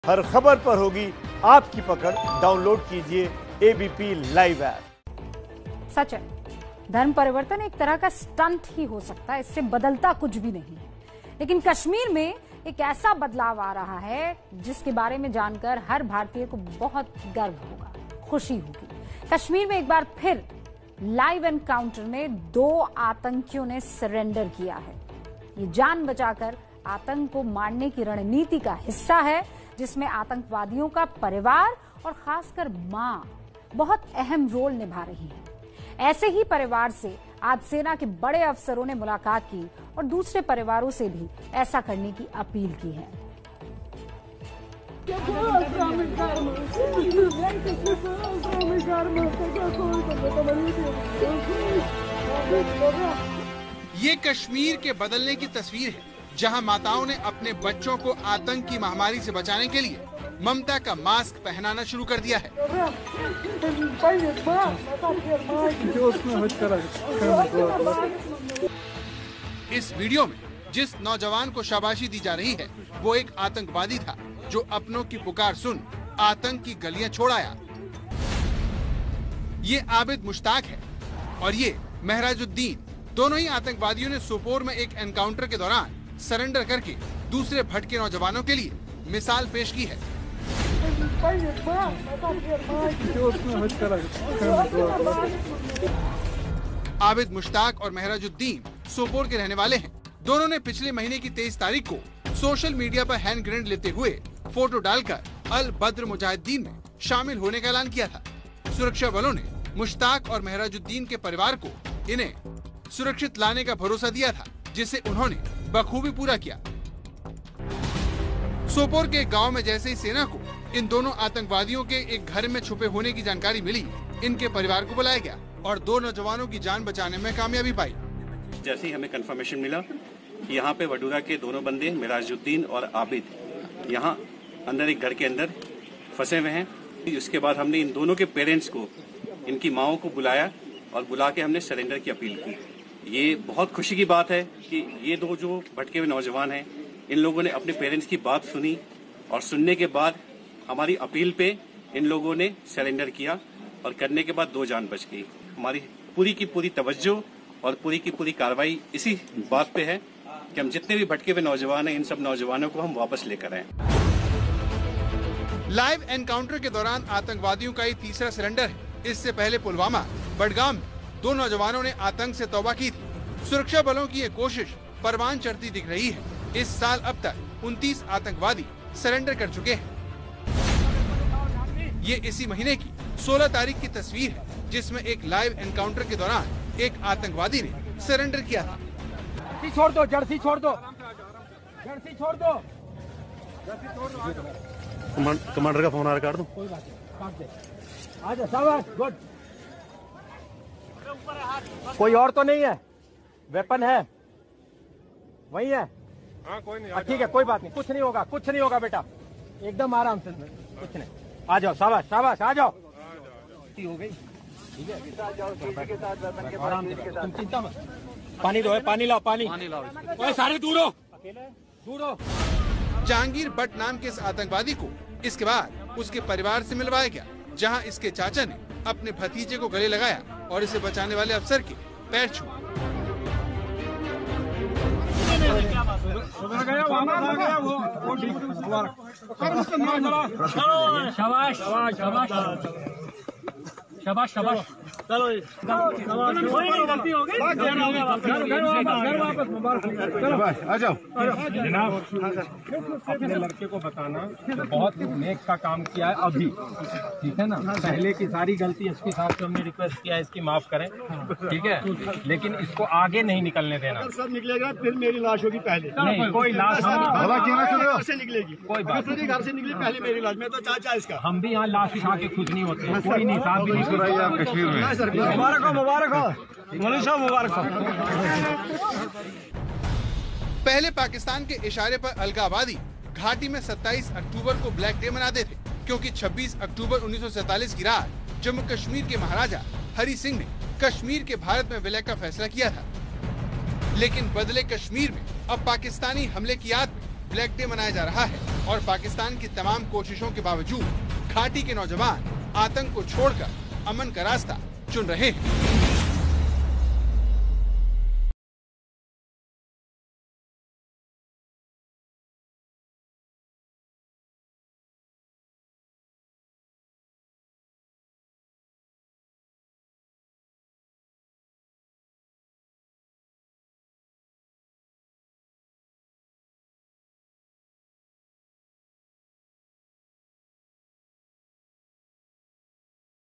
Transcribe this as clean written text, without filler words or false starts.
हर खबर पर होगी आपकी पकड़। डाउनलोड कीजिए एबीपी लाइव ऐप। सच है, धर्म परिवर्तन एक तरह का स्टंट ही हो सकता है, इससे बदलता कुछ भी नहीं है। लेकिन कश्मीर में एक ऐसा बदलाव आ रहा है जिसके बारे में जानकर हर भारतीय को बहुत गर्व होगा, खुशी होगी। कश्मीर में एक बार फिर लाइव एनकाउंटर में 2 आतंकियों ने सरेंडर किया है। ये जान बचाकर आतंक को मारने की रणनीति का हिस्सा है, जिसमें आतंकवादियों का परिवार और खासकर मां बहुत अहम रोल निभा रही है। ऐसे ही परिवार से आज सेना के बड़े अफसरों ने मुलाकात की और दूसरे परिवारों से भी ऐसा करने की अपील की है। ये कश्मीर के बदलने की तस्वीर है, जहां माताओं ने अपने बच्चों को आतंक की महामारी से बचाने के लिए ममता का मास्क पहनाना शुरू कर दिया है। इस वीडियो में जिस नौजवान को शाबाशी दी जा रही है वो एक आतंकवादी था जो अपनों की पुकार सुन आतंक की गलियां छोड़ आया। ये आबिद मुश्ताक है और ये महराजुद्दीन, दोनों ही आतंकवादियों ने सोपोर में एक एनकाउंटर के दौरान सरेंडर करके दूसरे भटके नौजवानों के लिए मिसाल पेश की है। आबिद मुश्ताक और महराजुद्दीन सोपोर के रहने वाले हैं। दोनों ने पिछले महीने की 23 तारीख को सोशल मीडिया पर हैंड ग्रेनेड लेते हुए फोटो डालकर अल बद्र मुजाहिदीन में शामिल होने का ऐलान किया था। सुरक्षा बलों ने मुश्ताक और महराजुद्दीन के परिवार को इन्हें सुरक्षित लाने का भरोसा दिया था, जिसे उन्होंने बखूबी पूरा किया। सोपोर के गांव में जैसे ही सेना को इन दोनों आतंकवादियों के एक घर में छुपे होने की जानकारी मिली, इनके परिवार को बुलाया गया और 2 नौजवानों की जान बचाने में कामयाबी पाई। जैसे ही हमें कंफर्मेशन मिला कि यहाँ पे वडूरा के दोनों बंदे महराजुद्दीन और आबिद यहाँ अंदर एक घर के अंदर फंसे हुए हैं, उसके बाद हमने इन दोनों के पेरेंट्स को, इनकी माओं को बुलाया और बुला के हमने सरेंडर की अपील की। ये बहुत खुशी की बात है कि ये 2 जो भटके हुए नौजवान हैं, इन लोगों ने अपने पेरेंट्स की बात सुनी और सुनने के बाद हमारी अपील पे इन लोगों ने सरेंडर किया और करने के बाद 2 जान बच गई। हमारी पूरी की पूरी तवज्जो और पूरी की पूरी कार्रवाई इसी बात पे है कि हम जितने भी भटके हुए नौजवान हैं, इन सब नौजवानों को हम वापस लेकर आए। लाइव एनकाउंटर के दौरान आतंकवादियों का ये तीसरा सरेंडर है। इससे पहले पुलवामा, बडगाम में 2 नौजवानों ने आतंक से तौबा की थी। सुरक्षा बलों की ये कोशिश परवान चढ़ती दिख रही है। इस साल अब तक 29 आतंकवादी सरेंडर कर चुके हैं। ये इसी महीने की 16 तारीख की तस्वीर है, जिसमें एक लाइव एनकाउंटर के दौरान एक आतंकवादी ने सरेंडर किया था। छोड़ दो, जर्सी छोड़ दो, जर्सी छोड़ दो। कमांडर का फोन आ रहा, काट दो। कोई बात नहीं, काट दे। आजा, शाबाश, गुड। कोई और तो नहीं है? वेपन है? वही है? हाँ, कोई नहीं। ठीक है, कोई बात नहीं, कुछ नहीं होगा, कुछ नहीं होगा बेटा, एकदम आराम से, कुछ नहीं। आ जाओ, शाबाश शाबाश, आ जाओ। हो गई, ठीक है, आराम से, तुम चिंता मत। पानी दो, पानी लाओ, पानी लाओ। सारे दूर हो, दूर हो। जहांगीर भट्ट नाम के इस आतंकवादी को इसके बाद उसके परिवार से मिलवाया गया, जहां इसके चाचा ने अपने भतीजे को गले लगाया और इसे बचाने वाले अफसर के पैर छुए। शाबाश शाबाश शाबाश शाबाश। चलो गलती हो गई, आ जाओ जनाब। अपने लड़के को बताना बहुत नेक का काम किया है अभी, ठीक है ना। पहले की सारी गलती एसपी साहब से हमने रिक्वेस्ट किया है इसकी माफ करें, ठीक है, लेकिन इसको आगे नहीं निकलने देना। सब निकलेगा फिर मेरी लाश होगी पहले। नहीं, कोई लाश घर से निकलेगी, कोई बात नहीं, घर से निकली पहले मेरी लाश। मैं तो चाचा इसका। हम भी यहाँ लाश उठा के खुश नहीं होते, कोई नहीं, साथ भी नहीं। कश्मीर में मुबारक हो, मुबारक हो, मौलवी साहब मुबारक हो। पहले पाकिस्तान के इशारे पर अलगाववादी घाटी में 27 अक्टूबर को ब्लैक डे मनाते थे, क्योंकि 26 अक्टूबर 1947 की रात जम्मू कश्मीर के महाराजा हरि सिंह ने कश्मीर के भारत में विलय का फैसला किया था। लेकिन बदले कश्मीर में अब पाकिस्तानी हमले की याद में ब्लैक डे मनाया जा रहा है और पाकिस्तान की तमाम कोशिशों के बावजूद घाटी के नौजवान आतंक को छोड़कर अमन का रास्ता चुन रहे हैं।